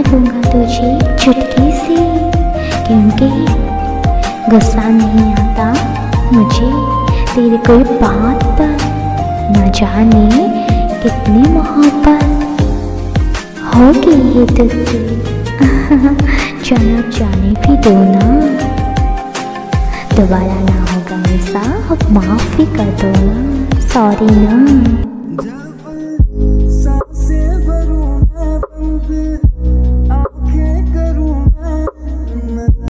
दूंगा तुझे चुटकी से, क्योंकि गुस्सा नहीं आता मुझे तेरी कोई बात पर। न जाने कितनी मोहब्बत होगी ये तुझसे। चलो जाने भी दो ना, दोबारा ना होगा ऐसा, अब माफ़ भी कर दो ना, सॉरी ना।